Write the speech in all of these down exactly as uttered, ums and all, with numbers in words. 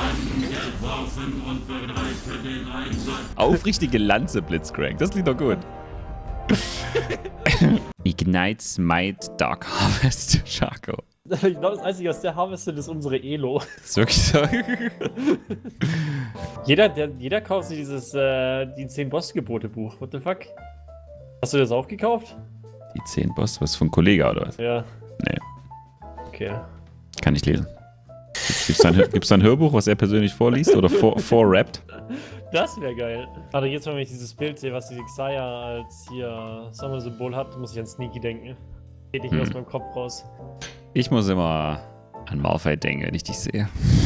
Aufrichtige Lanze, Blitzcrank. Das klingt doch gut. Ignite, Smite, Dark Harvest, Shaco. Ich glaube, das Einzige, was der harvestet, ist unsere Elo. Das ist wirklich so. jeder, der, jeder kauft sich dieses, äh, die zehn Bossgebote-Buch. What the fuck? Hast du das auch gekauft? Die zehn Boss, was von Kollege oder was? Ja. Nee. Okay. Kann ich lesen. Gibt's da ein, gibt's da ein Hörbuch, was er persönlich vorliest oder vor, vorrappt? Das wäre geil. Also jetzt, wenn ich dieses Bild sehe, was die Xayah als hier Sommer-Symbol hat, muss ich an Sneaky denken. Geht nicht mehr Hm. aus meinem Kopf raus. Ich muss immer an Malphite denken, wenn ich dich sehe.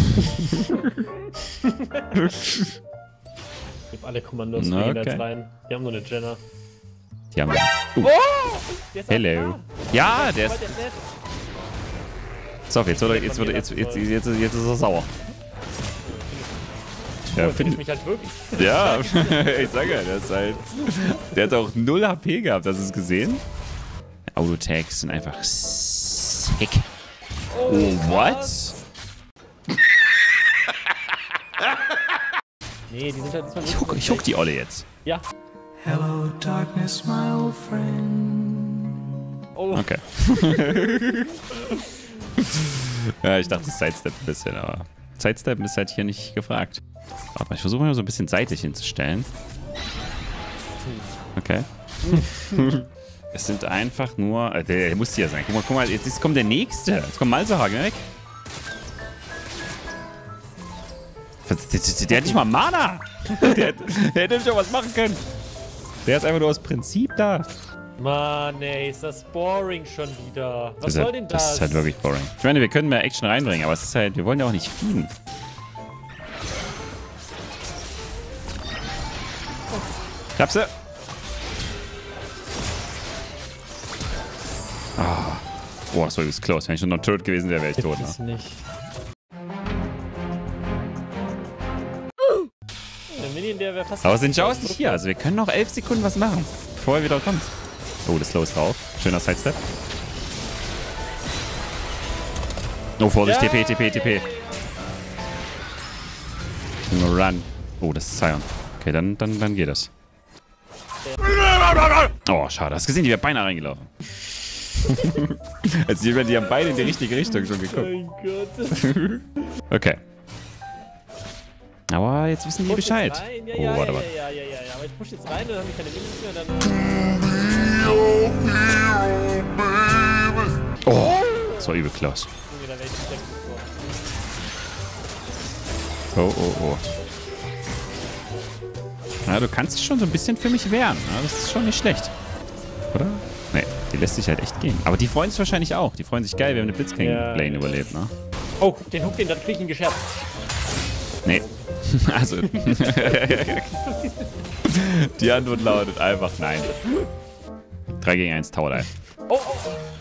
Ich gebe alle Kommandos Na, für okay. jetzt rein. Die haben nur eine Jenna. Die haben... Uh. Oh! Der ist Hello. da. Ja, der Voll ist... der nett. So, jetzt, wird er, jetzt, wird er, jetzt, jetzt, jetzt, jetzt ist er sauer. Ja, Oh, finde find, ich mich halt wirklich. ja, ich sage ja, der ist halt... Der hat auch null H P gehabt, hast du es gesehen? Autotags sind einfach sick. Oh, Oh, what? Nee, die sind halt diesmal Ich huck, ich huck die Olle jetzt. Ja. Hello, darkness, my old friend. Oh. Okay. Ja, ich dachte, ich sidestep ein bisschen, aber Sidesteppen ist halt hier nicht gefragt. Warte mal, ich versuche mal so ein bisschen seitlich hinzustellen. Okay. Es sind einfach nur... Äh, der, der muss hier sein. Guck mal, guck mal, jetzt, jetzt kommt der Nächste. Jetzt kommt Malzahage weg. Der, der, der hat nicht mal Mana. Der, der hätte nicht auch was machen können. Der ist einfach nur aus Prinzip da. Mann, ey, ist das boring schon wieder. Was Das ist soll halt- denn das? Das ist halt wirklich boring. Ich meine, wir können mehr Action reinbringen, aber es ist halt... Wir wollen ja auch nicht feeden. Ich hab sie. Ah. Boah, das war übelst close. Wenn ich schon noch tot gewesen wäre, wäre ich tot. Das ist Ne? nicht. Der Minion, der wäre fast... Aber sind Jaws nicht hier. Also wir können noch elf Sekunden was machen, bevor er wieder kommt. Oh, das Slow ist drauf. Schöner Sidestep. Oh, Vorsicht, Ja, T P, T P, T P. Run. Oh, das ist Zion. Okay, dann, dann, dann geht das. Oh, schade. Hast du gesehen, die wäre beinahe reingelaufen. Also die, die haben beide in die richtige Richtung schon geguckt. Mein Gott. Okay. Aber jetzt wissen die Push Bescheid. jetzt rein. Ja, Oh, ja, warte ja, mal. ja, ja, ja, ja. Aber ich push jetzt rein, dann habe ich keine Minions mehr, dann... Oh, das war übel close. Junge, da wäre ich nicht der Oh, Gut oh, oh. Na, du kannst dich schon so ein bisschen für mich wehren. Ne? Das ist schon nicht schlecht. Oder? Nee, die lässt sich halt echt gehen. Aber die freuen sich wahrscheinlich auch. Die freuen sich geil, wir haben eine Blitzking-Lane Ja. überlebt, ne? Oh, den Hook, den, dann krieg ich ihn gescherzt. Nee. Also. Die Antwort lautet einfach nein. drei gegen eins Tower Dive. Oh, oh.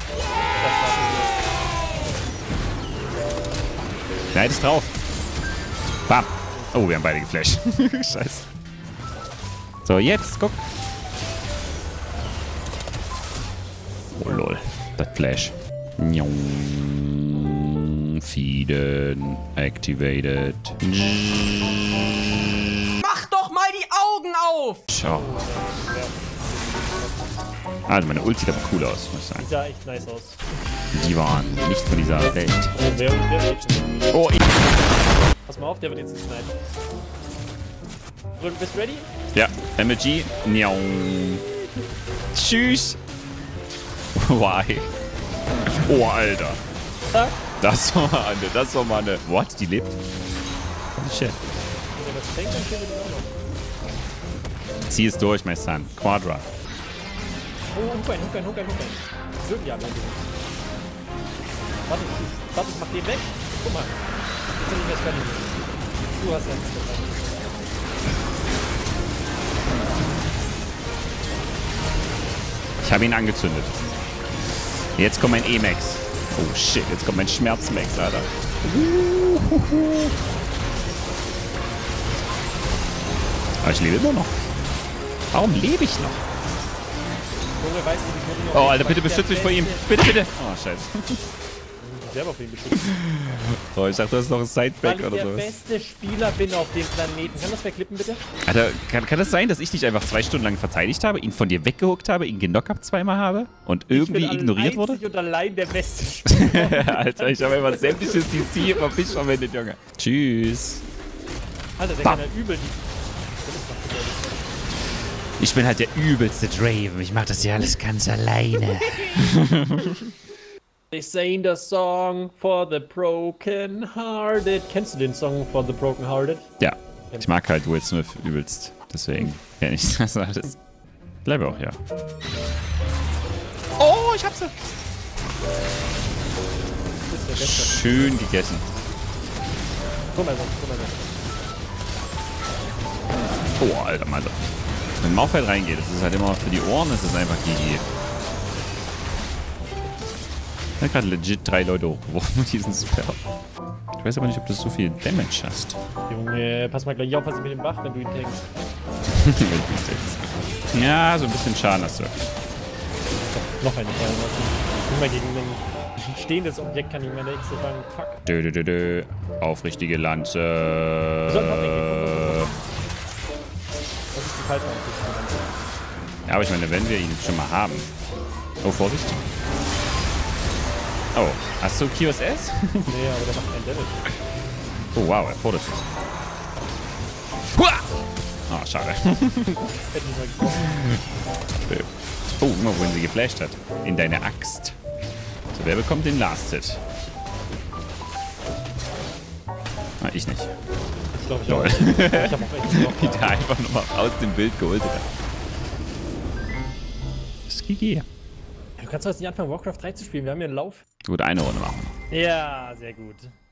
Nein, ist drauf. Bam. Oh, wir haben beide geflasht. Scheiße. So, jetzt, guck. Oh, lol. Das Flash. Feeden. Activated. Mach doch mal die Augen auf! Ciao. Also, meine Ulti sieht aber cool aus, muss ich sagen. Sieht ja echt nice aus. Die waren nicht von dieser Welt. Oh, wer, wer wird schon? Oh, ich. Pass mal auf, der wird jetzt gesniped. Du bist ready? Ja, M L G. Miau. Tschüss. Why? Oh, Alter. Zack. Das war mal eine, das war mal eine. What? Die lebt? Oh, shit. Wenn er das fängt, dann killt er den auch noch. Zieh es durch, mein Son. Quadra. Oh, hook ein, hook ein, hook ein, hook ein. Wirklich ja, danke. Warte, warte, ich mach den weg. Guck mal. Jetzt sind nicht mehr Skelly. Du hast ja nichts dabei. Ich habe ihn angezündet. Jetzt kommt mein E-Max. Oh shit, jetzt kommt mein Schmerzmax, Alter. Aber ich lebe immer noch. Warum lebe ich noch? Junge, weißt du, ich wurde noch... Oh, Alter, bitte beschütze mich vor ihm. Bitte, bitte. Oh, scheiße. selber auf ihn beschützen. Oh, ich dachte, du hast noch ein Weil Sideback ich oder der sowas. beste Spieler bin auf dem Planeten. Kann das verklippen, bitte? Alter, kann, kann das sein, dass ich dich einfach zwei Stunden lang verteidigt habe, ihn von dir weggehuckt habe, ihn genockt zweimal habe und irgendwie ich bin ignoriert wurde? einzig und allein der beste Spieler. Alter, ich habe einfach sämtliches C C immer Fisch verwendet, Junge. Tschüss. Alter, der Bam. kann ja übel die... Ich bin halt der übelste Draven. Ich mach das hier alles ganz alleine. They sing the song for the broken hearted. Kennst du den Song for the broken hearted? Ja, ich mag halt Will Smith übelst. Deswegen kenne ich das alles. Bleibe auch, ja. Oh, ich hab sie. Das ist der Beste. Schön gegessen. Guck mal, guck mal. Oh, Alter, Alter. Wenn Malphite reingeht, das ist halt immer für die Ohren, das ist einfach G G. Ich hab gerade legit drei Leute hochgeworfen mit diesem Spell. Ich weiß aber nicht, ob du so viel Damage hast. Junge, pass mal gleich auf, was ich mit dem Bach, wenn du ihn tankst. Ja, so ein bisschen Schaden hast du. Noch eine fallen lassen. Immer gegen ein stehendes Objekt kann ich meine X sagen, fuck. Dö, dö, dö, dö. Aufrichtige Lanze. sollten noch Das ist die falsche Antwort. Ja, aber ich meine, wenn wir ihn schon mal haben. Oh, Vorsicht. Oh, hast du Q S S? Nee, aber der macht keinen Damage. Oh, wow, er fordert. Hua! Oh, schade. Hätte nicht mal gekommen. Oh, guck mal, wohin sie geflasht hat. In deine Axt. So, wer bekommt den Last Hit? Ah, ich nicht. Das glaube ich Lol. auch. Ich hab auch echt Bock. Wie der einfach nochmal aus dem Bild geholt hat. Das ist G G. Du kannst doch jetzt nicht anfangen, Warcraft drei zu spielen. Wir haben hier einen Lauf. Gut, eine Runde machen. Ja, sehr gut.